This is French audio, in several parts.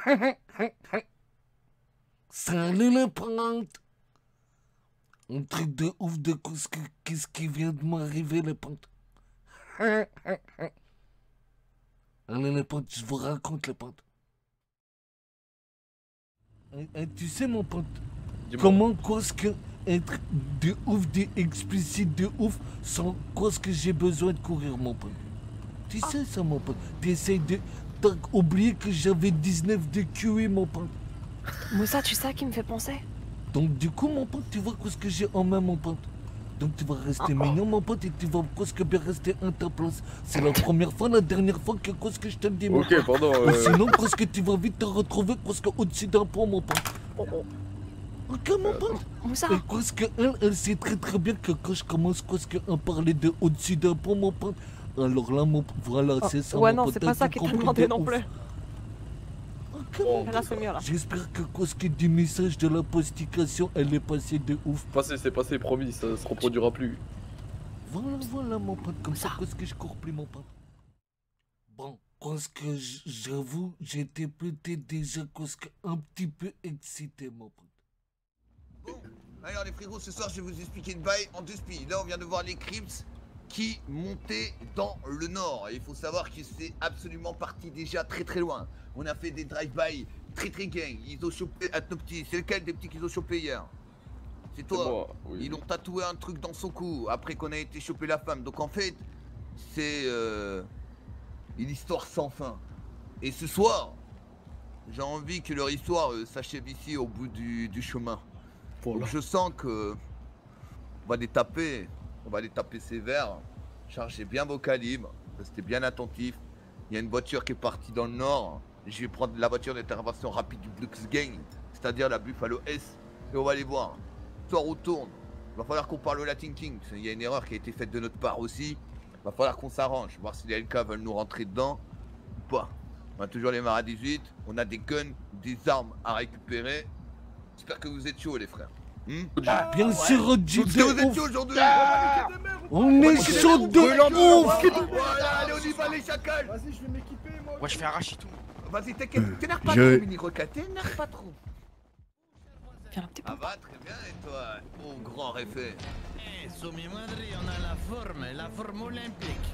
Salut les potes. Un truc de ouf de qu'est-ce qui vient de m'arriver les potes. Allez les potes, je vous raconte les potes. Et tu sais mon pote, comment qu'est-ce que être de ouf, de explicite, de ouf, sans qu'est-ce que j'ai besoin de courir mon pote. Tu sais ça mon pote, tu essayes de... T'as oublié que j'avais 19 de QI mon pote. Moussa, tu sais à qui me fait penser? Donc du coup mon pote, tu vois qu'est-ce que j'ai en main mon pote. Donc tu vas rester mignon mon pote et tu vas qu'est-ce que bien rester en ta place. C'est la première fois, la dernière fois que qu'est-ce que je te dis mon pote. Ok, pardon. Sinon qu'est-ce que tu vas vite te retrouver qu'est-ce que au-dessus d'un pont mon pote. Ok mon pote. Moussa. Et qu'est-ce que elle sait très très bien que quand je commence qu'est-ce que à parler de au-dessus d'un pont mon pote. Alors là mon voilà c'est ça. Ouais mon non pote, c'est pas ça qui t'a compris demandé de non ouf. plus. Bon, là c'est mieux là. j'espère que qu'est-ce que du message de la postication elle est passée de ouf. C'est passé, promis, ça se reproduira plus. Voilà mon pote, comme ça qu'est-ce que je cours plus mon pote. Bon, qu'est-ce que j'avoue, j'étais peut-être déjà qu'est-ce que un petit peu excité mon pote. Bon, alors les frérots, ce soir je vais vous expliquer une bail en deux spies. Là on vient de voir les Crips qui montaient dans le nord. Et il faut savoir que c'est absolument parti déjà très très loin. On a fait des drive-by très très gang. Ils ont chopé à nos petits. C'est lequel des petits qu'ils ont chopé hier? C'est toi. Moi, oui. Ils ont tatoué un truc dans son cou après qu'on a été choper la femme. Donc en fait, c'est une histoire sans fin. Et ce soir, j'ai envie que leur histoire s'achève ici au bout du chemin. Donc je sens que on va les taper sévère. Chargez bien vos calibres, restez bien attentifs. Il y a une voiture qui est partie dans le nord. Je vais prendre la voiture d'intervention rapide du Blux Gang, c'est-à-dire la Buffalo S, et on va aller voir. Soit on retourne, il va falloir qu'on parle au Latin King, parce qu'il y a une erreur qui a été faite de notre part aussi. Il va falloir qu'on s'arrange, voir si les LK veulent nous rentrer dedans ou pas. On a toujours les Mara 18, on a des guns, des armes à récupérer. J'espère que vous êtes chauds les frères. Bien sûr, Rodji Vous êtes chauds aujourd'hui. On est chaud de ouf. Voilà, allez on y va les chacals. Vas-y, je vais m'équiper moi. Ouais, je fais arracher tout. Vas-y, t'inquiète, t'énerve pas trop, mini requin, t'énerve pas trop. Viens un petit peu. Ça va très bien et toi, mon grand réfé? Eh, sur mi madre, on a la forme olympique.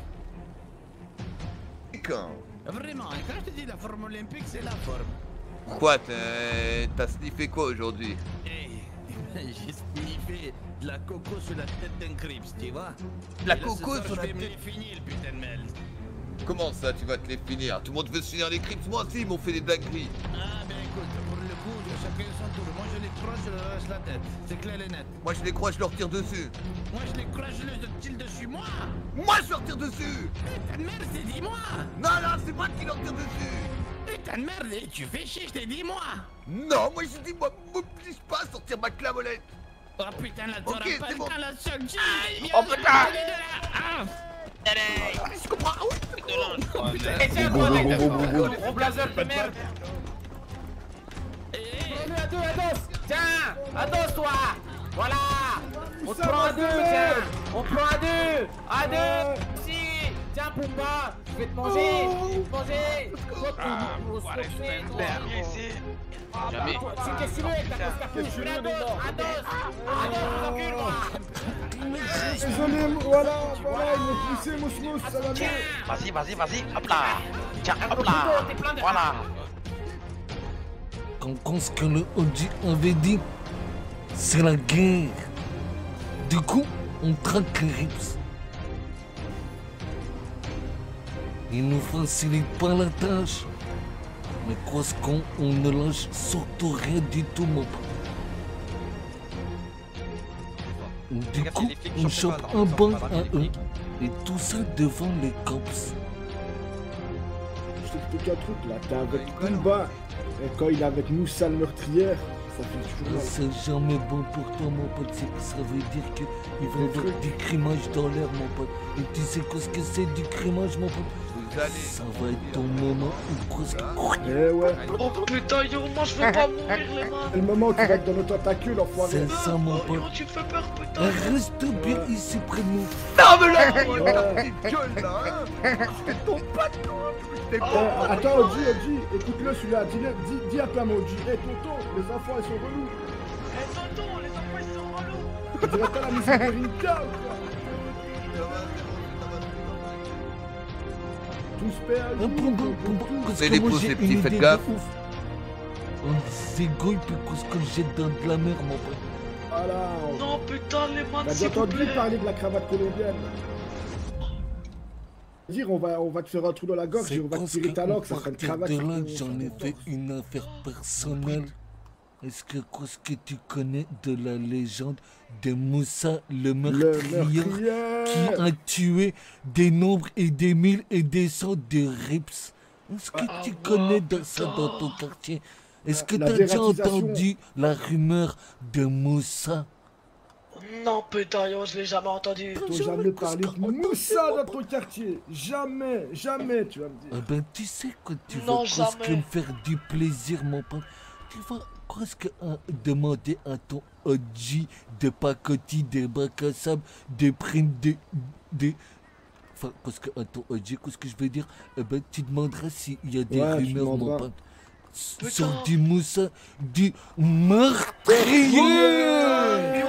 Quand? Vraiment, et quand je te dis la forme olympique, c'est la forme. Quoi, t'as sniffé quoi aujourd'hui? Eh, j'ai sniffé de la coco sur la tête d'un Crips, tu vois? De la Et là, coco ce soir, sur la je vais me tête? les finir, le putain de merde. Comment ça, tu vas te les finir? Tout le monde veut se finir les crips, moi aussi, ils m'ont fait des dingueries. Ah, ben écoute, pour le coup, chacun son tour. Moi, je les croise, je leur arrache la tête. C'est clair et net. Moi, je les crois, je leur tire dessus. Moi, je les croise, je leur tire dessus, moi! Moi, je leur tire dessus! Putain de merde, c'est dis-moi! Non, non, c'est moi qui leur tire dessus! Putain de merde, eh, tu fais chier, je t'ai dit, moi! Non, moi, je dis, moi, m'oblige pas à sortir ma clavolette! Oh putain, là, Ok, t'auras pas c'est le bon. temps, la seule Oh putain! Ah! Je comprends, ah oui! Gros blazer de merde. Prenez à deux, Ados. Tiens, Ados toi. Voilà. On te prend à deux, tiens. On prend à deux. À deux. Si. Tiens, Pumba. Je vais te manger. Je vais te manger. Jamais. Qu'est-ce que tu veux avec ta grosse cartouche? Je suis Ados. Ados, recule, moi. Désolé, voilà, il m'a poussé, Mousse, ça va bien. Vas-y, hop là! Tiens, hop là! Voilà! Quand ce que le OG avait dit, c'est la guerre. Du coup, on traque les Rips. Ils nous facilitent pas la tâche. Mais quoi ce qu'on ne lâche surtout rien du tout, mon pote. Du coup, on chope un banc à eux. Et tout ça devant les cops. Je t'explique un truc là, t'es avec Pumba. Et quand il est avec Moussa le meurtrière, ça fait toujours mal. C'est jamais bon pour toi, mon pote. Ça veut dire qu'ils vont avoir du crimage dans l'air, mon pote. Et tu sais ce que c'est du crimage, mon pote? Vous allez. Ça va être ton moment où quoi Eh ouais. Oh putain, yo, moi je veux pas mourir, les mains. C'est le moment où tu vas être dans nos tentacules, enfoiré. C'est ça, mon Oh, pote. yo, tu me fais peur, putain. Reste bien ici près de nous. Non, mais là, Ouais. ta petite gueule là, hein. C'est ton patron. Attends, Oji, écoute-le celui-là, dis un peu à mon Oji. Eh tonton, les enfants ils sont relous. Eh, tonton, les enfants ils sont relous. On dirait pas la musique de Rinka ou quoi? Tous paix à jour, Parce C'est que des moi, pouces, j'ai les une petits, idée faites de gaffe. ouf. On s'égouille puis qu'est-ce que jette dans de la mer, mon pote. Voilà. Non, putain, les mains, T'as s'il déjà vous entendu plaît. parler de la cravate colombienne? Dire on va te faire un trou dans la gorge C'est et on va te parce tirer ta langue, ça qu'à fera une partir cravate. de sur là, ton- j'en sur ai ton fait torse. une affaire personnelle. Est-ce que tu connais de la légende de Moussa le Le meurtrier qui meurtrier. a tué des nombres et des mille et des cents de rips? Est-ce que Ah tu ouais, connais de ça putain. dans ton quartier? Est-ce que La tu as déjà dératisation. entendu la rumeur de Moussa? Non, putain, yo, je l'ai jamais entendu. T'as jamais parlé de Moussa dans ton quartier. Jamais, jamais, tu vas me dire. Eh ben, tu sais que tu Non, vas presque jamais. me faire du plaisir, mon pote. Tu vas presque demander à ton OG de pacotille, des bacs à sable, des primes, des... Enfin, parce que à ton OG, qu'est-ce que je veux dire? Eh ben, tu demanderas s'il y a des Ouais, tu rumeurs, mon demanderas. pote. Putain. Sur du Moussa, du meurtrier!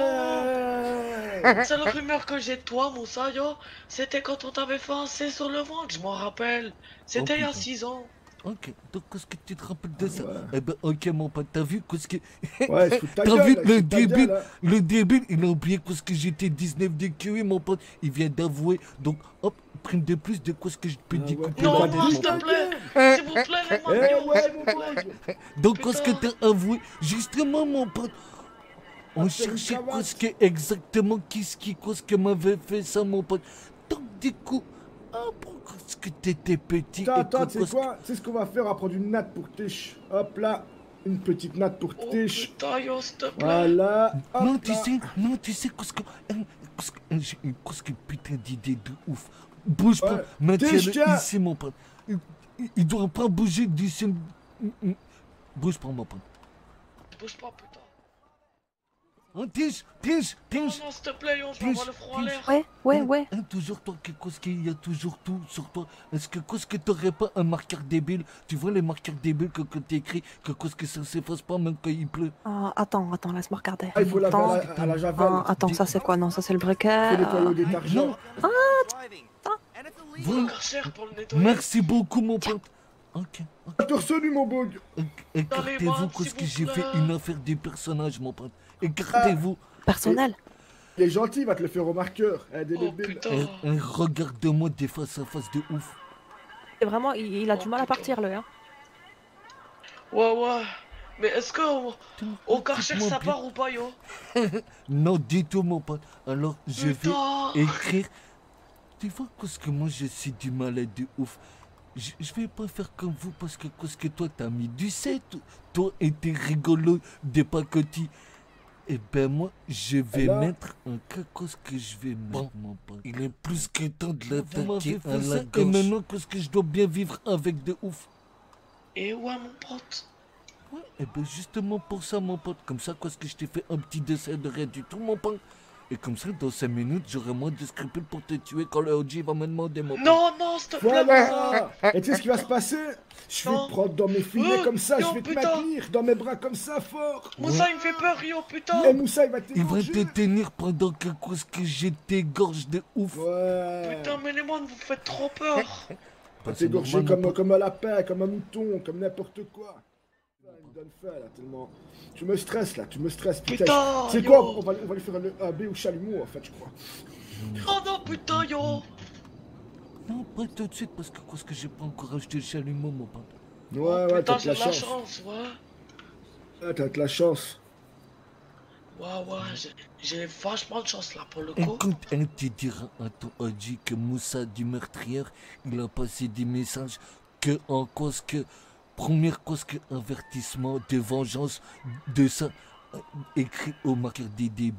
C'est la rumeur que j'ai de toi, Moussa, yo. C'était quand on t'avait fait un C sur le ventre, je m'en rappelle. C'était il y a putain. 6 ans. Ok, donc qu'est-ce que tu te rappelles de ça? Eh ben, ok, mon pote, t'as vu qu'est-ce que... Ouais, il se fout de ta T'as gueule, vu là, il se le fout de ta débile? gueule, hein. Le débile, il a oublié qu'est-ce que j'étais 19 de QI, mon pote. Il vient d'avouer. Donc, hop, prime de plus de quoi ce que je peux Ah découper ouais. Non, la pas non, tête, s'il mon te pote. plaît. S'il vous plaît, les Eh mains, yo, ouais, s'il mon vous plaît. boy. Donc, qu'est-ce que Putain. t'as avoué? Justement, mon pote. On faire une cherchait cravate. qu'est-ce que exactement qu'est-ce que m'avait fait ça, mon pote. Donc, du coup, pourquoi est-ce que t'étais petit? Attends, et tu sais qu'est-ce quoi? Tu sais ce qu'on va faire? On va prendre une natte pour Tish. Hop là, une petite natte pour Oh Tish. putain, yo, s'il te plaît. Voilà. hop Non, là. tu sais j'ai une putain d'idée de ouf. Bouge pas, Ouais. maintiens-le Tiens. ici, mon pote. Il doit pas bouger d'ici. Bouge pas, mon pote. Bouge pas, putain. Oh, Tige, Non, non, s'il te plaît, yo, je vais avoir le front en l'air. Ouais. Toujours toi, qu'est-ce qu'il y a toujours tout sur toi. Est-ce que qu'est-ce que t'aurais pas un marqueur débile? Tu vois les marqueurs débiles que t'écris, que qu'est-ce que ça s'efface pas même quand il pleut? Ah, attends, laisse-moi regarder. Ah, il faut la faire Attends. à la javel. Ah, attends, ça c'est quoi? Non, ça c'est le Faut briquet. nettoyer au détergent. Non, C'est voilà. encore cher pour le nettoyer. Merci beaucoup, mon pote. Ok. T'as retenu, mon bug. Écartez-vous, mains, parce s'il que vous j'ai fait plaît. une affaire des personnages, mon pote. Écartez-vous. Personnel. Il est gentil, il va te le faire au marqueur. Eh, des Oh débiles. putain. Et regarde-moi des face à face de ouf. Et vraiment, il a du mal à partir, le hein. Ouais. Mais est-ce que au Karcher Écoute-moi ça bien. part ou pas, yo? Non, du tout, mon pote. Alors, je vais Putain. écrire. Tu vois, parce que moi, je suis du malade de ouf. Je vais pas faire comme vous, parce que toi, t'as mis du 7. Toi et tes rigolos de pacotille. Eh ben moi, je vais Alors mettre un cacos que je vais mettre, mon pote. Il est plus que temps de l'attaquer à la gorge. Et maintenant, qu'est-ce que je dois bien vivre avec de ouf? Et ouais, mon pote. Ouais, et ben justement pour ça, mon pote. Comme ça, qu'est-ce que je t'ai fait un petit dessin de rien du tout, mon pote. Et comme ça, dans 5 minutes, j'aurai moins de scrupules pour te tuer quand le OG va me demander, mon pote. Non, s'il te plaît, Moussa. Voilà. Et tu sais ce qui va se passer? Je vais Non. te prendre dans mes filets comme ça, Yo, je vais te putain. maintenir dans mes bras comme ça, fort. Moussa, il me fait peur, yo, putain. Et Moussa, il va Il va t'égorger. te tenir pendant que qu'est-ce que j'ai t'égorge de ouf. Ouais. Putain, mais les moines, vous faites trop peur. Va Bah, c'est t'égorger normal, mon pote. comme un lapin, comme un mouton, comme n'importe quoi. Il me donne faim là, tellement. Tu me stresses là, tu me stresses. Putain, C'est yo. quoi? On va lui faire un B ou chalumeau en fait, je crois. Oh non, putain, yo. Non, pas tout de suite, parce que qu'est-ce que j'ai pas encore acheté le chalumeau, mon pote. Ouais, Putain, t'as de j'ai la de la chance. chance, ouais. Ouais, t'as de la chance. Ouais, j'ai vachement de chance là pour le coup. Écoute, hein, tu diras à ton OG que Moussa du meurtrier, il a passé des messages que en cause que première cause que avertissement de vengeance de ça écrit au marqueur des débiles.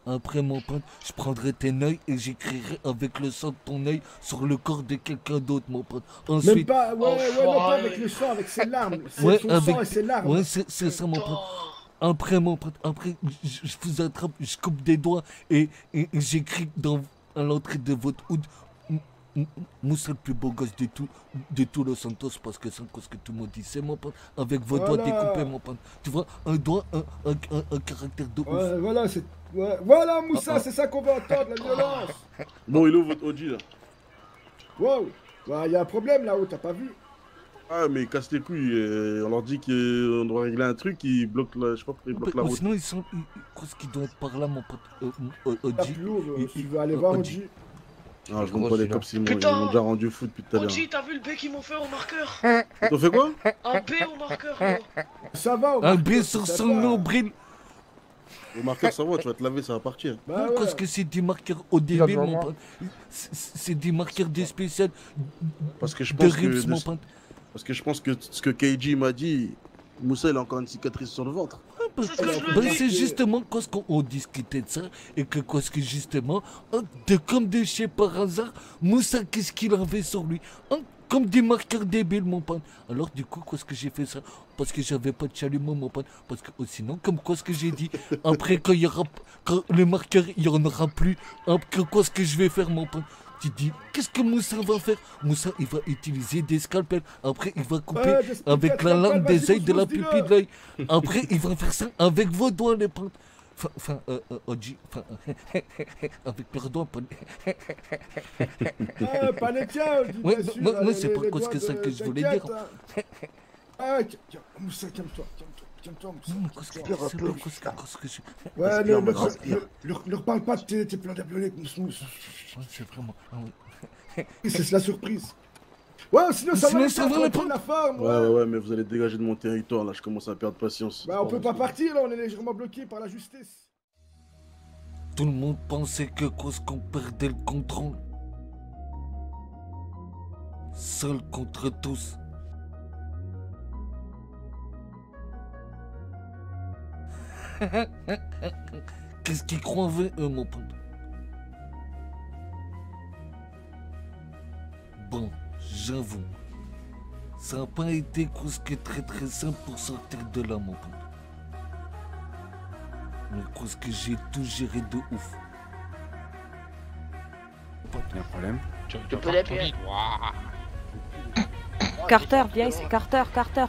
Après, mon pote, je prendrai tes œils et j'écrirai avec le sang de ton œil sur le corps de quelqu'un d'autre, mon pote. Même Ensuite, pas, ouais, Enfoiré. non, pas avec le sang, avec ses larmes. C'est Ouais, son avec- sang et ses larmes. ouais, c'est ça, mon pote. Après, mon pote, après, je vous attrape, je coupe des doigts et j'écris à l'entrée de votre hood. Moussa le plus beau gosse de tout Los Santos, parce que c'est ce que tout le monde dit, c'est mon pote, avec vos doigts Voilà. découpés, mon pote. Tu vois, un doigt, un caractère de ouf. Ouais, voilà, c'est. Ouais, voilà, Moussa, c'est ça qu'on veut entendre, la violence. Bon, il est où votre OG là? Wow, bah, y a un problème là-haut, t'as pas vu? Ah, mais ils cassent les couilles. On leur dit qu'on doit régler un truc, ils bloquent la. Je sais pas pourquoi ils bloquent la Ou route. sinon, qu'est-ce qu'ils doivent être par là, mon pote Là, Oji. plus haut, tu veux aller voir Oji. Oji? Ah, je monte pas les cops, ils m'ont Putain. déjà rendu fou depuis tout à l'heure. Oji, t'as vu le B qu'ils m'ont fait au marqueur? T'as fait quoi? Un B au marqueur, gros. Ça va, Un Omar, B sur ça son va. nombril. Au marqueur, ça va, tu vas te laver, ça va partir. Bah Qu'est-ce ouais. que c'est des marqueurs ODB, mon pote? C'est des marqueurs des spéciales Parce que je de pense que. Rips, mon pote. Parce que je pense que ce que KG m'a dit, Moussa il a encore une cicatrice sur le ventre. C'est ce que je me Ben, dis. c'est justement parce qu'on discutait de ça et que parce que justement, comme de chez par hasard, Moussa, qu'est-ce qu'il avait sur lui? Comme des marqueurs débiles, mon pote. Alors du coup, qu'est-ce que j'ai fait ça? Parce que j'avais pas de chalumeau, mon pote. Parce que sinon, comme quoi ce que j'ai dit, après quand le marqueur, il y en aura plus, quoi ce que je vais faire, mon pote? Tu dis, qu'est-ce que Moussa va faire? Moussa, il va utiliser des scalpels. Après, il va couper Ouais, des scalpels, avec la lame vas-y, des ailes de la dis-le. pupille de l'œil. Après, il va faire ça avec vos doigts, les potes. Oji, avec leurs doigts, pote. Ah, pas les tiens, Oji, Ouais, bien sûr, non, les- c'est les pas cause doigts que ça de- que je voulais t'inquiète, dire. hein. Ah, tiens, Moussa, calme-toi, Moussa. Non, qu'est-ce que c'est pas qu'est-ce que je... Ouais, Respire. leur parle pas de tes plans diaboliques, Moussa. Ouais, c'est vraiment... Ah oui. C'est la surprise. Ouais, sinon ça Sinon, va, ça va, les potes. la forme. Ouais, mais vous allez dégager de mon territoire là, je commence à perdre patience. Bah, on peut pas partir là, on est légèrement bloqué par la justice. Tout le monde pensait que cause qu'on perdait le contrôle. Seul contre tous. Qu'est-ce qu'ils croyaient, eux, mon pote? Bon, j'avoue, ça n'a pas été cause que très simple pour sortir de là, mon pote. Mais cause que j'ai tout géré de ouf. Y'a un problème? Tu peux les pieds. Carter, viens ici. Carter.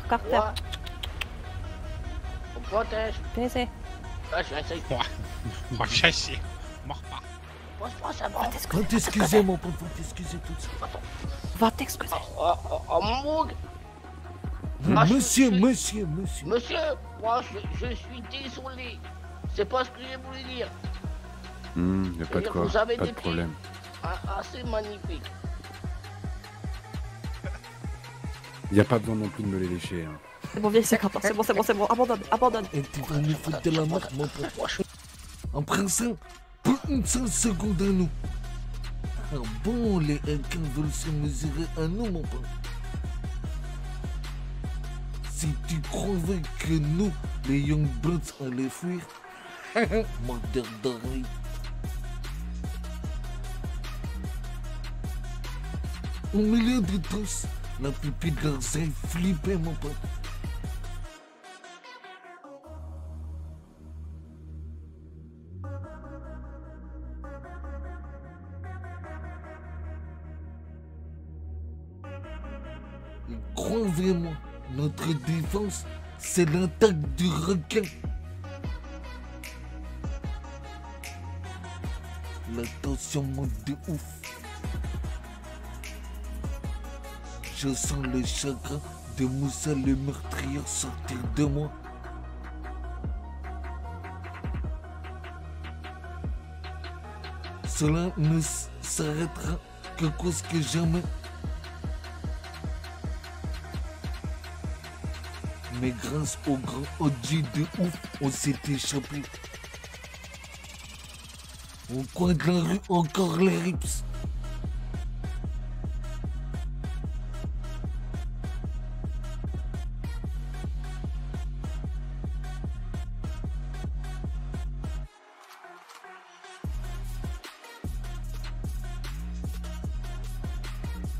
On protège. Viens ici. Ah, je vais essayer. Moi, j'essaie. Pose-moi ça, bon. Faut t'excuser, mon pote, faut t'excuser tout de suite. Va t'excuser. Oh, mon bouc. Monsieur, Monsieur, moi, je suis désolé. C'est pas ce que j'ai voulu dire. Y'a pas de quoi, Vous avez pas des de problème. Assez magnifique. Y'a pas besoin non plus de me les lécher. Hein. C'est bon, viens ici, Carter. C'est bon. Abandonne. Et tu vas nous foutre de la merde, mon pote. En principe, pour une seule seconde à nous. Alors bon, les requins veulent se mesurer à nous, mon pote. Si tu croyais que nous, les Young Bloods, allaient fuir, mordeur d'oreille. Au milieu de tous, la pupille de leurs yeux flippait, mon pote. Croyez-moi, notre défense, c'est l'attaque du requin. La tension monte de ouf. Je sens le chagrin de Moussa le meurtrier sortir de moi. Cela ne s'arrêtera que cause que jamais. Mais grâce au grand OG de ouf, on s'est échappé. Au coin de la rue, encore les rips.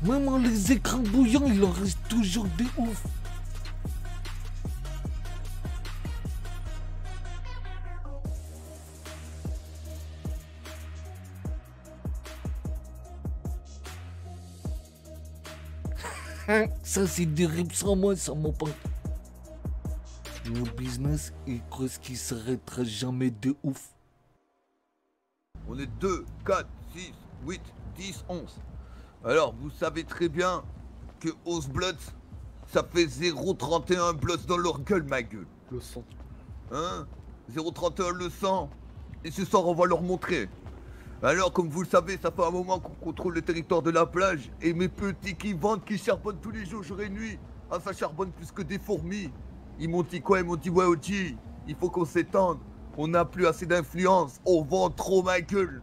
Même les écrans bouillants, il en reste toujours des ouf. Ça c'est du rip sans moi, ça mon pote. Mon business est ce qui s'arrêtera jamais de ouf. On est 2, 4, 6, 8, 10, 11. Alors, vous savez très bien que 11 Bloods, ça fait 0,31 Bloods dans leur gueule, ma gueule. Le sang. Hein? 0,31 le sang. Et ce soir, on va leur montrer. Alors, comme vous le savez, ça fait un moment qu'on contrôle le territoire de la plage. Et mes petits qui vendent, qui charbonnent tous les jours, jour et nuit. Ah, ça charbonne plus que des fourmis. Ils m'ont dit quoi? Ils m'ont dit, ouais, Oji, il faut qu'on s'étende. On n'a plus assez d'influence. On vend trop, ma gueule.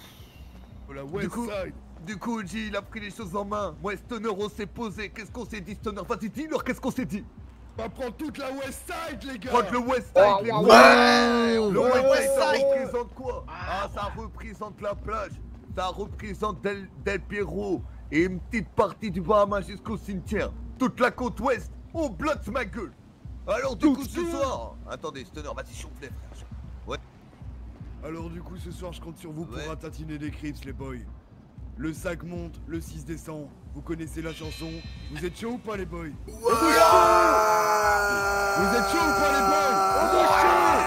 Du coup, Oji, il a pris les choses en main. Moi, Stoner, on s'est posé. Qu'est-ce qu'on s'est dit, Stoner? Vas-y, dis-leur, qu'est-ce qu'on s'est dit? On va prendre toute la West Side, les gars. Prendre le West Side, les gars. Ouais. Le West Side, ça représente quoi? Ah, ça représente la plage. Ça représente Del Piero. Et une petite partie du Bahama jusqu'au cimetière. Toute la côte ouest. On bloque ma gueule. Alors, du coup, ce soir... Attendez, Stoner, vas-y, chauffe-les, frère. Ouais. Alors, du coup, ce soir, je compte sur vous pour ratatiner les Crips, les boys. Le sac monte, le 6 descend. Vous connaissez la chanson. Vous êtes chaud ou pas, les boys? Vous êtes chaud ou pas, les boys? On est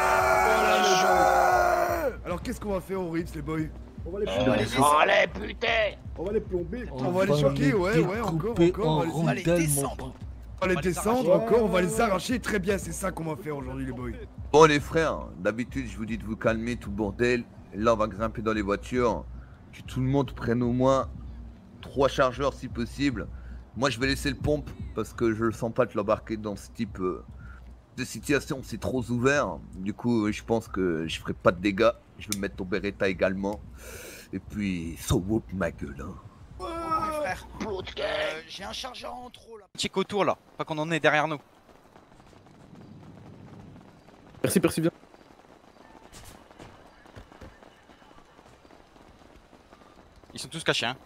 chaud. Alors, qu'est-ce qu'on va faire aux Rips, les boys? On va les putain. On va les plomber. On va les choquer, ouais, encore. On va les descendre. On va les descendre encore, on va les arracher. Très bien, c'est ça qu'on va faire aujourd'hui, les boys. Bon, les frères, d'habitude, je vous dis de vous calmer, tout le bordel. Là, on va grimper dans les voitures. Que tout le monde prenne au moins 3 chargeurs si possible. Moi, je vais laisser le pompe parce que je le sens pas de l'embarquer dans ce type de situation. C'est trop ouvert. Du coup, je pense que je ferai pas de dégâts. Je vais mettre ton Beretta également. Et puis, so whoop ma gueule. Hein. Frère, j'ai un chargeur en trop là. Check autour là, pas qu'on en est derrière nous. Merci, merci bien. Ils sont tous cachés, hein.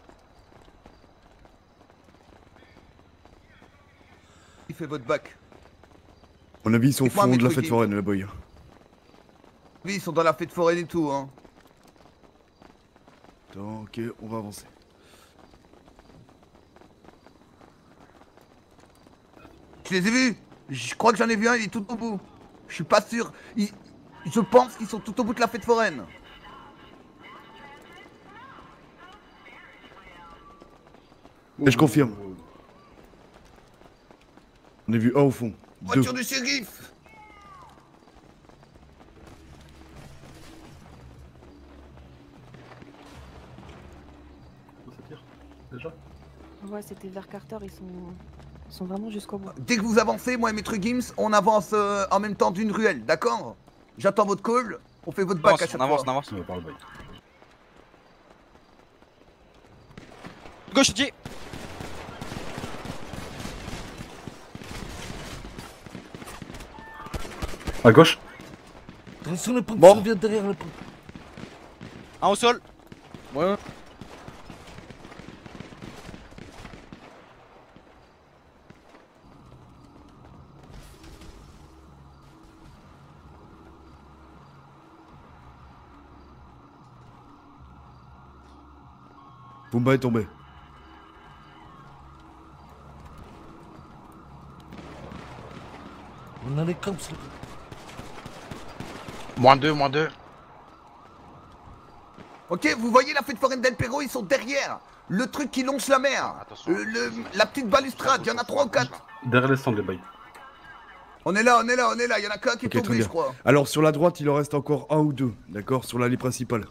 Il fait votre bac. À mon avis, ils sont au fond de la fête foraine, les boys. Oui, ils sont dans la fête foraine et tout, hein. Attends, ok, on va avancer. Je les ai vus. Je crois que j'en ai vu un, il est tout au bout. Je suis pas sûr. Je pense qu'ils sont tout au bout de la fête foraine. Et je confirme. On a vu un au fond. Voiture du shérif. Ouais, c'était vers Carter, ils sont vraiment jusqu'au bout. Dès que vous avancez, moi et Maître Gims, on avance en même temps d'une ruelle, d'accord? J'attends votre call, on fait votre bac à chaque fois. On avance. Gauche, Dieu. À gauche. Attention, le pont qui vient derrière le pont. Un au sol. Ouais. Pumba est tombé. On a les cops là. -2. Ok, vous voyez la fête foraine d'El Perro, ils sont derrière. Le truc qui longe la mer. La petite balustrade, il y en a 3 ou 4. Derrière les stands, les bails. On est là, il y en a qu'un qui est tombé, je crois. Alors sur la droite, il en reste encore 1 ou 2, d'accord? Sur l'allée principale.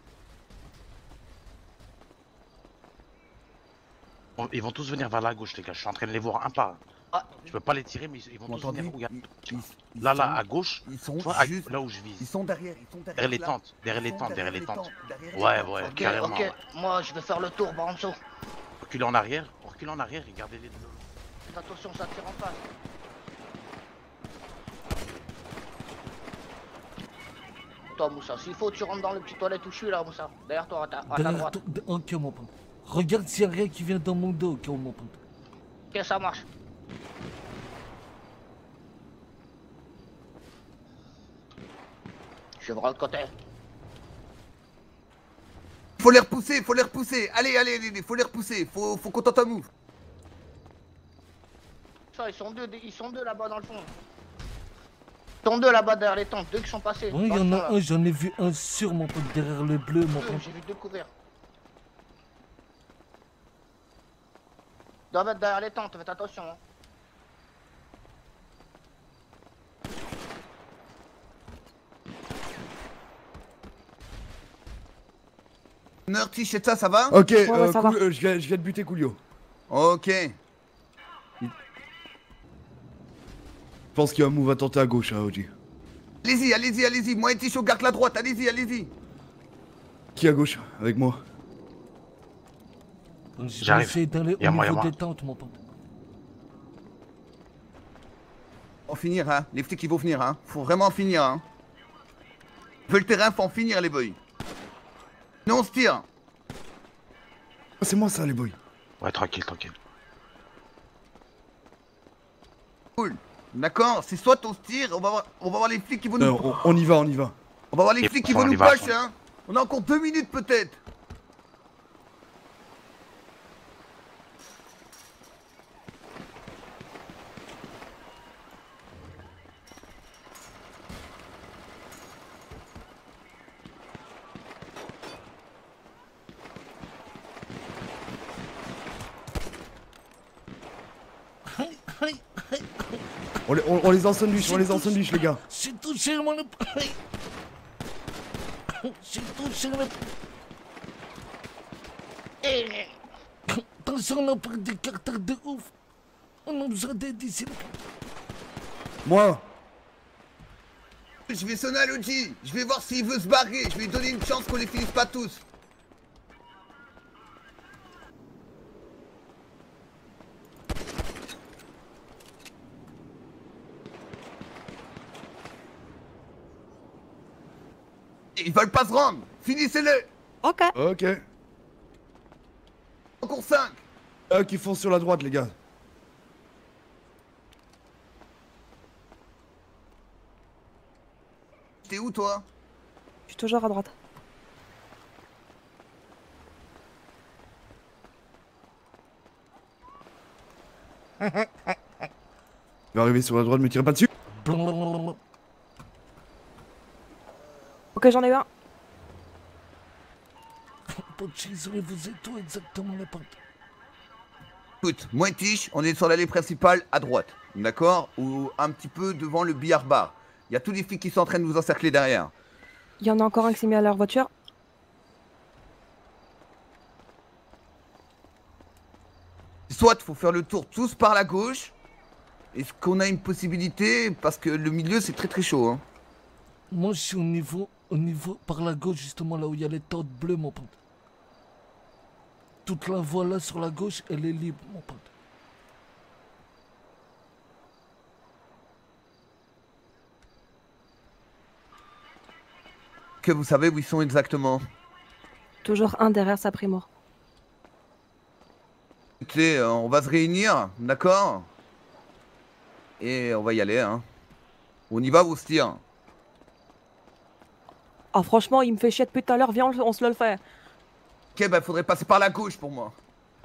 Ils vont tous venir vers la gauche, les gars. Je suis en train de les voir un par un. Je peux pas les tirer, mais ils vont tous venir. Regarde. Là, à gauche. Ils sont juste là où je vise. Ils sont derrière, Derrière les tentes. Ouais, carrément. Ok, moi je vais faire le tour par en dessous. Reculez en arrière, et gardez-les de l'eau. Faites attention, ça tire en face. Toi, Moussa, s'il faut, tu rentres dans le petit toilette où je suis là, Moussa. Derrière toi, à ta droite. Ok, mon pote. Regarde s'il y a rien qui vient dans mon dos, ok, mon pote. Ok, ça marche. Je vais voir le côté. Faut les repousser, faut les repousser. Allez, allez, allez, faut les repousser. Faut qu'on tente un move. Ça, ils sont deux là-bas dans le fond. Ils sont deux là-bas derrière les tentes, deux qui sont passés. Ouais, il y en a un, j'en ai vu un sur mon pote, derrière le bleu, mon pote. J'ai vu deux couverts. Ils doivent être derrière les tentes, faites attention. Hein. Nerty, chez ça va? Ok, Ouais, ça va. je viens de buter Coolio. Ok. Je pense qu'il y a un move à tenter à gauche, hein, Oji. Allez-y, allez-y, allez-y. Moi et Ticho garde la droite. Allez-y, allez-y. Qui à gauche? Avec moi. J'arrive. J'essaie d'aller au niveau des tentes, mon pote. Faut en finir, hein. Les flics, ils vont venir, hein. Faut vraiment en finir, hein. Veut le terrain, faut en finir, les boys. Non, on se tire. Ah, c'est moi ça, les boys. Ouais, tranquille, tranquille. Cool. D'accord, c'est soit on se tire, on va voir les flics qui vont nous... On y va, on y va. On va voir les flics qui vont nous push, hein. On a encore 2 minutes peut-être. On les en sandwich, on les en sandwich, les gars. J'ai touché mon... J'ai touché le... Attention, on a pris des carters de ouf. On a besoin d'aide ici. Moi. Je vais sonner à Logi. Je vais voir s'il veut se barrer. Je vais lui donner une chance qu'on les finisse pas tous. Ils veulent pas se rendre. Finissez-le. Ok. Ok. Encore 5. Qui foncent sur la droite, les gars. T'es où, toi? Je suis toujours à droite. Il va arriver sur la droite, me tirez pas dessus. Ok, j'en ai eu un. Vous êtes où exactement, les potes? Écoute, moi et Tish, on est sur l'allée principale à droite, d'accord? Ou un petit peu devant le billard bar. Il y a tous les flics qui sont en train de nous encercler derrière. Il y en a encore un qui s'est mis à leur voiture. Soit faut faire le tour tous par la gauche. Est-ce qu'on a une possibilité? Parce que le milieu c'est très chaud, hein. Moi je suis au niveau par la gauche, justement là où il y a les tentes bleues, mon pote. Toute la voie là sur la gauche, elle est libre, mon pote. Que vous savez où ils sont exactement? Toujours un derrière sa primo. Écoutez, on va se réunir, d'accord? Et on va y aller, hein. On y va ou on se tire? Ah franchement, il me fait chier depuis tout à l'heure, viens, on se le fait. Ok, bah faudrait passer par la gauche pour moi.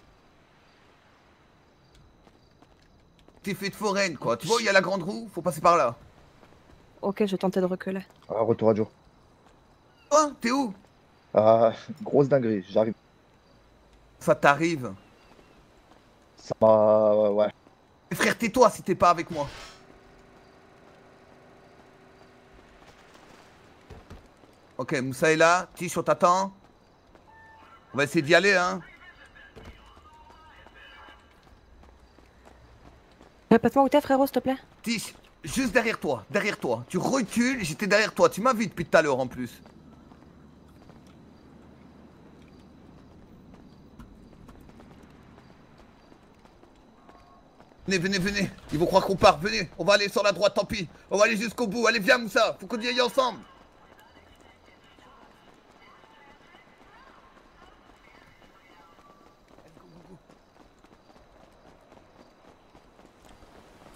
T'es fait de foraine, quoi. Tu vois, il y a la grande roue, faut passer par là. Ok, je tentais de reculer. Ah, retour à jour. Oh, t'es où? Ah, grosse dinguerie, j'arrive. Ça t'arrive? Ça m'a... ouais. Frère, tais-toi si t'es pas avec moi. Ok, Moussa est là. Tish, on t'attend. On va essayer d'y aller, hein. Répète-moi où t'es, frérot, s'il te plaît. Tish, juste derrière toi, derrière toi. Tu recules, j'étais derrière toi. Tu m'as vu depuis tout à l'heure en plus. Venez, venez, venez. Ils vont croire qu'on part. Venez, on va aller sur la droite, tant pis. On va aller jusqu'au bout. Allez, viens, Moussa. Faut qu'on y aille ensemble.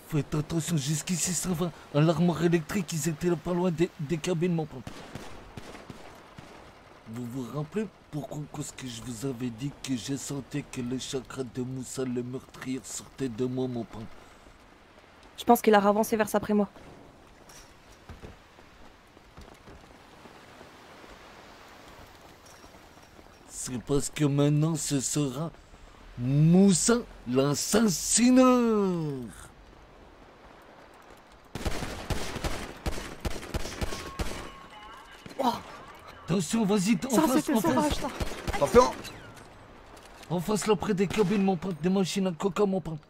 Faites attention, jusqu'ici ça va. À l'armoire électrique, ils étaient pas loin des cabines, mon pote. Vous vous rappelez pourquoi est-ce que je vous avais dit que je sentais que le chakra de Moussa le meurtrier sortait de moi, mon pote? Je pense qu'il a avancé vers sa prémo. C'est parce que maintenant ce sera Moussa l'assassineur. Oh. Attention, vas-y, en face, en face. Attention. En face, là, près des cabines, mon pote, des machines à coca, mon pote.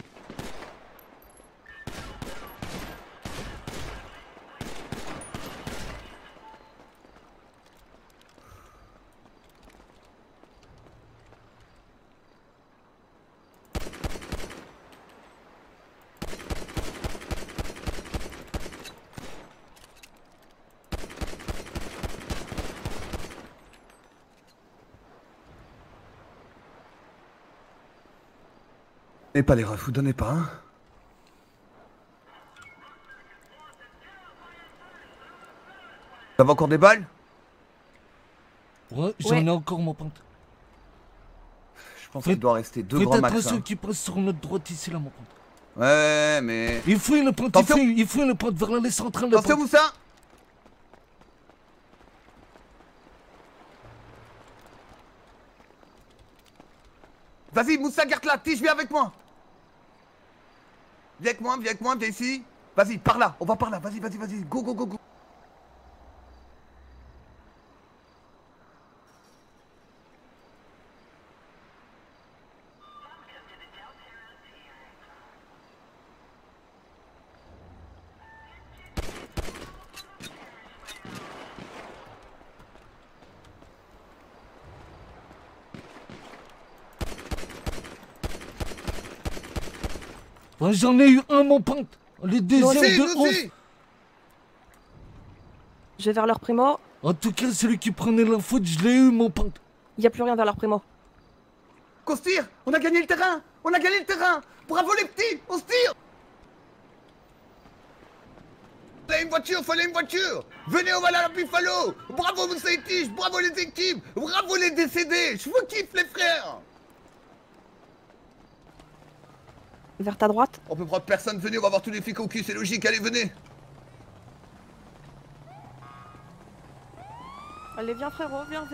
Donnez pas les refs, vous donnez pas, hein. Ça va encore des balles? Ouais, j'en ai encore, mon pote. Je pense qu'il doit rester deux grands max. Faites attention qui passe sur notre droite ici, là, mon pote. Ouais, mais... Il fouille le pote, il fouille le pote vers l'allée centrale. Attention, Moussa. Vas-y, Moussa, garde la tige, viens avec moi. Viens avec moi, viens ici. Vas-y, par là, on va par là, vas-y, go, go, go, go. J'en ai eu un, mon pote. Le deuxième de ouf. Je vais vers leur primo. En tout cas, celui qui prenait la faute, je l'ai eu, mon pote. Y a plus rien vers leur primo. Qu'on se tire. On a gagné le terrain. Bravo les petits, on se tire. Fallait une voiture. Venez, on va aller à la Buffalo. Bravo Moussa et Tige, bravo les équipes, bravo les décédés. Je vous kiffe les frères. Vers ta droite. On peut prendre personne, venez, on va voir tous les flics au cul, c'est logique, allez, venez. Allez, viens frérot, viens.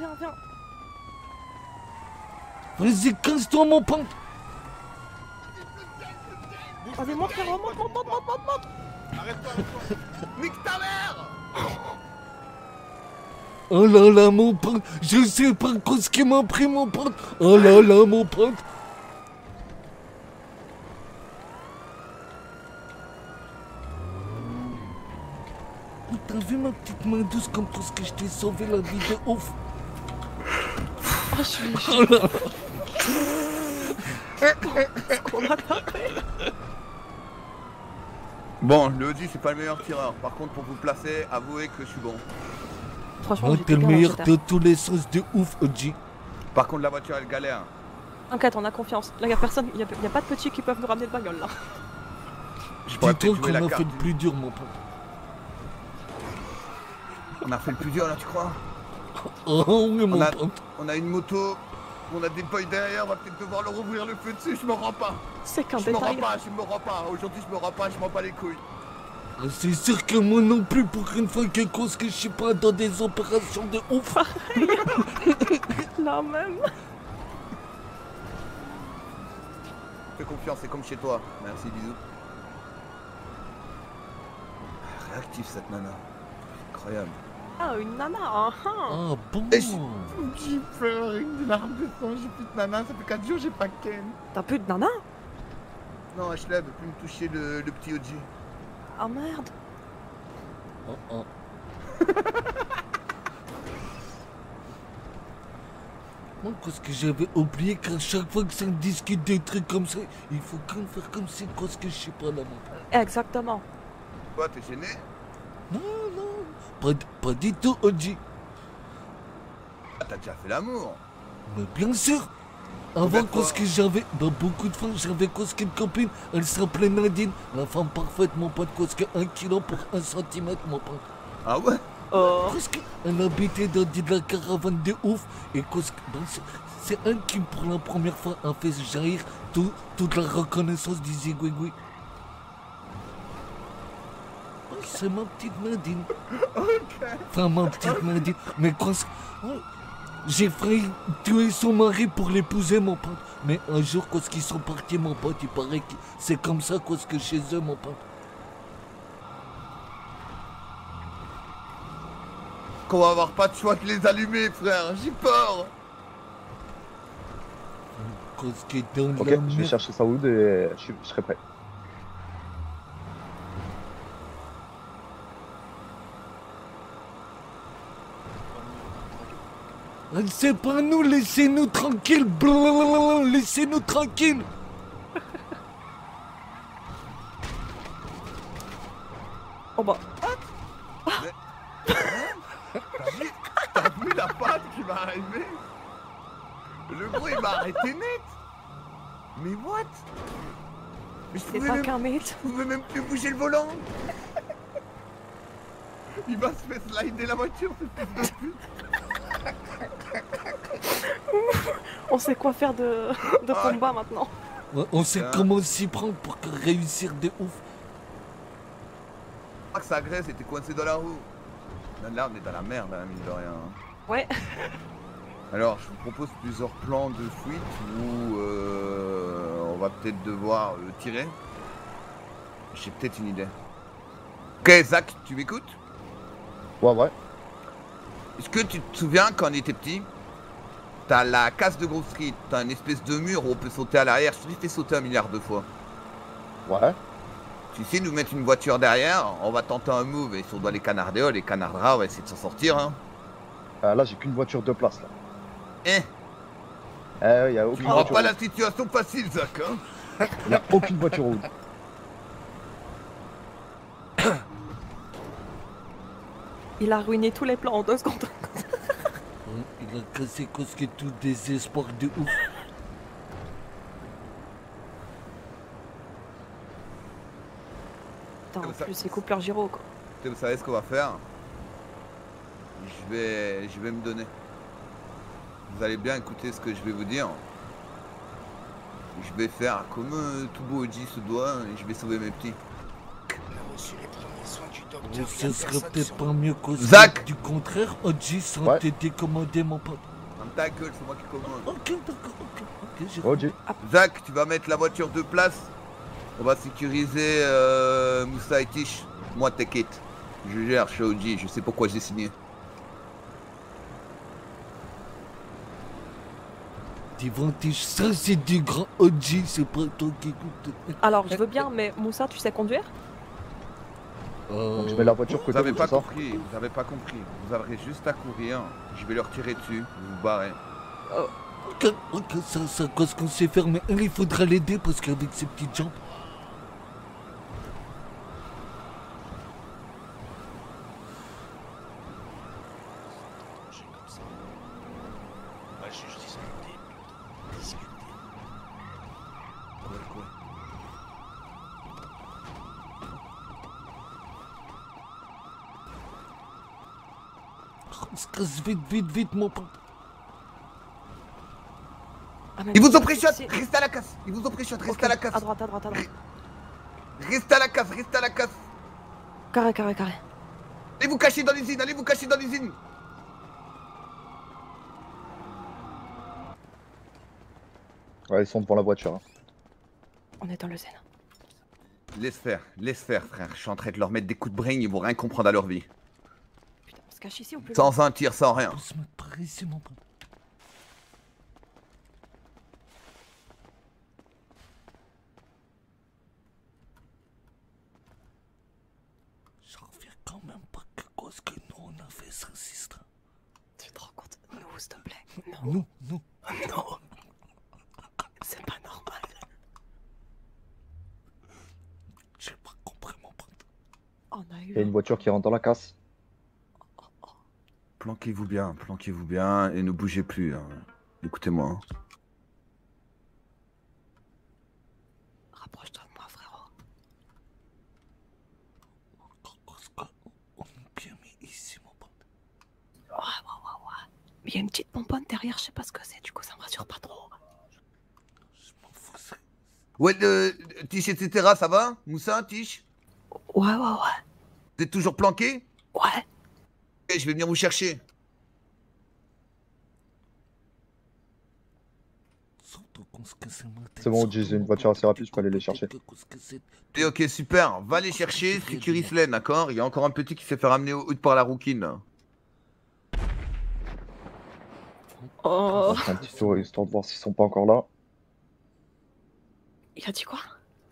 Vas-y, casse-toi, mon pote. Vas-y, monte frérot, monte. Arrête-toi. Nique ta mère. Oh là là, mon pote, je sais pas ce qui m'a pris, mon pote. Oh là là, mon pote. T'as vu ma petite main douce comme tout ce que je t'ai sauvé la vie de ouf. Oh, je suis Bon, le Audi c'est pas le meilleur tireur. Par contre, pour vous placer, avouez que je suis bon. Franchement, oh, t'es le meilleur de tous les sens de ouf, Audi. Par contre, la voiture elle galère. T'inquiète, on a confiance. Là, y'a personne, y a pas de petits qui peuvent nous ramener de bagnole là. Dis-toi qu'on a fait le plus dur, mon pote. On a fait le plus dur là, tu crois? Oh oui, mon pote. On a une moto, on a des boys derrière, on va peut-être devoir leur ouvrir le feu dessus, je me rends pas. C'est qu'un détail. Je me rends pas. Aujourd'hui, je me rends pas, je m'en bats les couilles. C'est sûr que moi non plus, pour une fois que cause que je suis pas dans des opérations de ouf. La même. Fais confiance, c'est comme chez toi. Merci, bisous. Réactif cette nana. Incroyable. Ah, une nana, hein. Ah bon. J'ai peur, avec des larmes de sang, j'ai plus de nana, ça fait 4 jours, j'ai pas Ken. T'as plus de nana? Non, Ashley veut plus me toucher le petit OG. Ah merde. Oh. Moi, parce que j'avais oublié qu'à chaque fois que ça me discute des trucs comme ça, il faut quand même faire comme si cause que je sais pas là-bas. Exactement. Quoi, t'es gêné? Non. Pas du tout, Oji. Ah, t'as déjà fait l'amour? Mais bien sûr. Avant, cause que j'avais beaucoup de femmes, j'avais cause qu'une copine, elle s'appelait Nadine. La femme parfaite, mon pote, cause que 1 kilo pour 1 centimètre, mon pote. Ah ouais? Cause qu'elle habitait dans de la caravane de ouf. Et cause que c'est elle qui, pour la première fois, a fait jaillir toute la reconnaissance du Zigouigoui. C'est ma petite Nadine. Enfin, ma petite Nadine. Mais quoi, j'ai failli tuer son mari pour l'épouser, mon pote. Mais un jour, cause qu'ils sont partis, mon pote, il paraît que c'est comme ça, cause que chez eux, mon pote. Qu'on va avoir pas de choix que les allumer, frère. J'ai peur. Cause que dans Ok, la je vais mer- chercher Saoud et je serai prêt. C'est pas nous, laissez-nous tranquilles, blablabla, laissez-nous tranquilles. Oh bah. T'as vu la patte qui m'est arrivée? Le gros il m'a arrêté net. Mais what? Mais je C'est pouvais pas même... qu'un mate. Je pouvais même plus bouger le volant. Il m'a fait slider la voiture, ce fils de pute. On sait quoi faire de combat maintenant. Ouais, on sait comment s'y prendre pour réussir de ouf. Je crois que sa graisse était coincée dans la roue. Là on est dans la merde, hein, mine de rien. Ouais. Alors je vous propose plusieurs plans de fuite où on va peut-être devoir tirer. J'ai peut-être une idée. Ok Zach, tu m'écoutes? Ouais. Est-ce que tu te souviens quand on était petit? T'as la casse de Grove Street, t'as une espèce de mur où on peut sauter à l'arrière. Je t'ai fait sauter 1 milliard de fois. Ouais. Tu sais, nous mettre une voiture derrière, on va tenter un move et si on doit les canarder, on les canardera, on va essayer de s'en sortir. Hein. Là, j'ai qu'une voiture de place là. Y a aucune Tu rends voiture. pas la situation facile, Zach. Hein. Y a aucune voiture rouge. Il a ruiné tous les plans en 2 secondes. Il a cassé cause que tout désespoir de ouf. Putain, en plus, c'est coupe leur gyro quoi. Vous savez ce qu'on va faire? Je vais me donner. Vous allez bien écouter ce que je vais vous dire. Je vais faire comme tout beau Oji se doit et je vais sauver mes petits. Ce serait peut-être pas mieux cause Zach! du contraire, Oji serait peut-être décommandé, mon pote. Ferme ta gueule, c'est moi qui commande. Ok, d'accord, ok. Oji. Zach, tu vas mettre la voiture de place. On va sécuriser Moussa et Tish. Moi, t'inquiète. Je gère, je suis Oji, je sais pourquoi j'ai signé. Divantage, ça c'est du grand Oji, c'est pas toi qui écoute. Alors, je veux bien, mais Moussa, tu sais conduire? Donc je mets la voiture côté Vous avez rouge, pas c'est ça? compris, vous avez pas compris. Vous aurez juste à courir. Je vais leur tirer dessus, vous vous barrez. Ok, ça cause qu'on sait faire, mais il faudra l'aider parce qu'avec ses petites jambes. On se casse vite, mon pote. Ils vous impressionnent, reste à la casse. Ils vous impressionnent, reste à la casse. À droite. Reste à la casse, reste à la casse. Carré. Allez vous cacher dans l'usine, allez vous cacher dans l'usine. Ouais, ils sont devant la voiture. Hein. On est dans le zen. Laisse faire, frère. Je suis en train de leur mettre des coups de brain, ils vont rien comprendre à leur vie. On se cache ici ou plus? Sans un tir, sans rien. On se met par ici, mon pote. J'en reviens quand même pas que cause que nous on a fait ça, sister. Tu te rends compte? Nous, s'il te plaît. Non. Non. C'est pas normal. J'ai pas compris, mon pote. On a eu. Il y a une voiture qui rentre dans la casse. Planquez-vous bien et ne bougez plus. Hein. Écoutez-moi. Hein. y a une petite bonbonne derrière, je sais pas ce que c'est, du coup ça me rassure pas trop. Ouais, Tiche, etc., ça va? Moussa, Tiche? Ouais. Vous êtes toujours planqué? Ouais. Ok, je vais venir vous chercher. C'est bon, j'ai une voiture assez rapide, je peux aller les chercher. Et ok, super. Va les chercher, Securis Lane, d'accord? Il y a encore un petit qui s'est fait ramener au hood par la rouquine. Oh. On va faire un petit tour histoire de voir s'ils sont pas encore là. Il a dit quoi?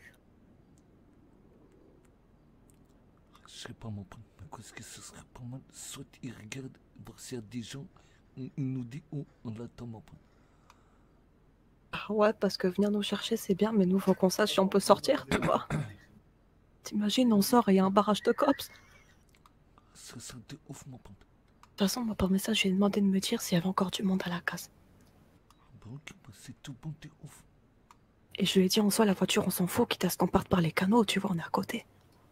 Je sais pas mon pote, mais qu'est-ce que ce serait pas mal? Soit il regarde, voir s'il y a des gens, il nous dit où on l'attend mon pote. Ah ouais, parce que venir nous chercher c'est bien, mais nous faut qu'on sache si on peut sortir, tu vois. T'imagines, on sort et il y a un barrage de cops. Ça serait de ouf mon pote. De toute façon, moi par message, j'ai demandé de me dire s'il y avait encore du monde à la case. Bah ok, bah c'est tout bon, t'es ouf. Et je lui ai dit en soi, la voiture, on s'en fout, quitte à ce qu'on parte par les canaux, tu vois, on est à côté.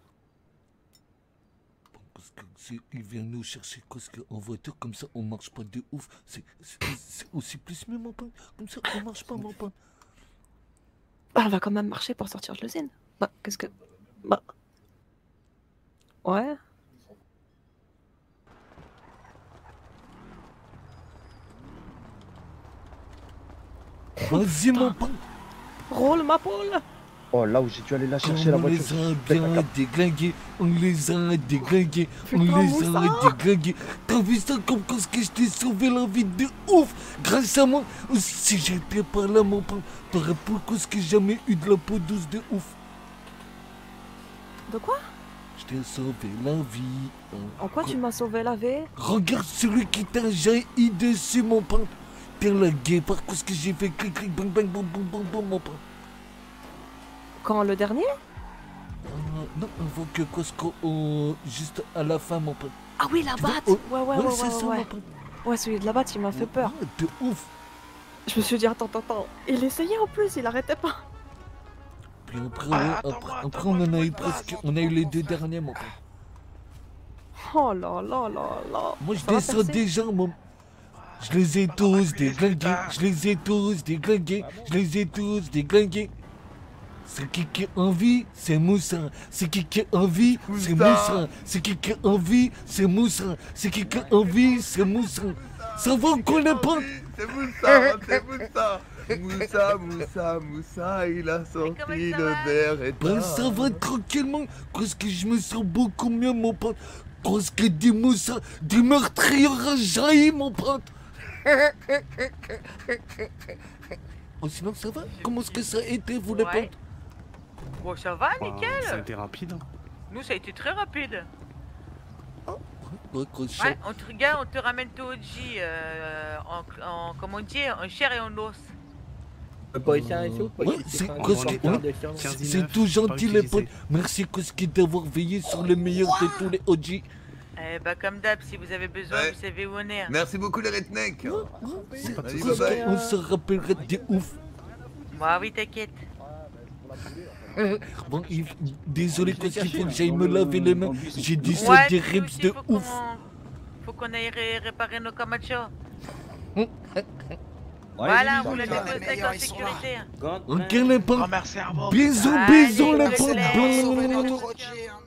Bon, parce que si il vient nous chercher, parce qu'en voiture, comme ça, on marche pas de ouf. C'est aussi plus mieux, mon pote. Comme ça, on marche pas, mon pote. Bah, on va quand même marcher pour sortir de l'usine. Bah, qu'est-ce que... Bah... Ouais. Vas-y, mon pote. Roule ma poule. Oh, là où j'ai dû aller la chercher, la voiture. On les a bien déglingués, on les a déglingués, on les a déglingués. T'as vu ça comme quand je t'ai sauvé la vie de ouf. Grâce à moi, si j'étais pas là, mon pote, t'aurais pas cause que jamais eu de la peau douce de ouf. De quoi? Je t'ai sauvé la vie. En quoi tu m'as sauvé la vie? Regarde celui qui t'a jailli dessus, mon pote. T'es la guépard, cause que j'ai fait clic clic bang bang boum boum boum boum, mon pote. Quand, le dernier? Non, avant que Cosco, juste à la fin, mon pote. Ah oui, la batte. Ouais, c'est ça, mon pote. Ouais, celui de la batte, il m'a fait peur. De ouf. Je me suis dit, attends. Il essayait en plus, il arrêtait pas. Puis après on en a eu presque, on a eu les deux derniers, mon pote. Oh là. Moi, je descends des gens, mon... Je les ai tous déglingués. C'est qui est en vie, c'est Moussa. C'est qui est en vie, c'est Moussa. C'est qui est en vie, c'est Moussa. C'est qui est en vie, c'est Moussa. Ça va qu'on n'est pas. C'est Moussa, il a sorti le verre et ben ça va tranquillement, parce que je me sens beaucoup mieux, mon pote. Parce que des Moussa, des meurtriers ont jailli, mon pote. Oh, sinon ça va? Comment est-ce que ça a été, vous les potes? Bon, ça va, nickel. Ça a été rapide. Nous, ça a été très rapide. Ouais, on te regarde, on te ramène tout au G, comment on dit, en chair et en os. C'est tout gentil, les potes. Merci, Koski, d'avoir veillé sur le meilleur de tous les OG. Eh bah, comme d'hab, si vous avez besoin, vous savez où on est. Merci beaucoup, les rednecks. On se rappellerait de ouf. Moi, oui, t'inquiète. Bon, désolé, Koski, il faut que j'aille me laver les mains. J'ai dit ça des rips de ouf. Faut qu'on aille réparer nos Camacho. Voilà, vous l'avez posté en sécurité. Ok, les potes. Bisous, les potes.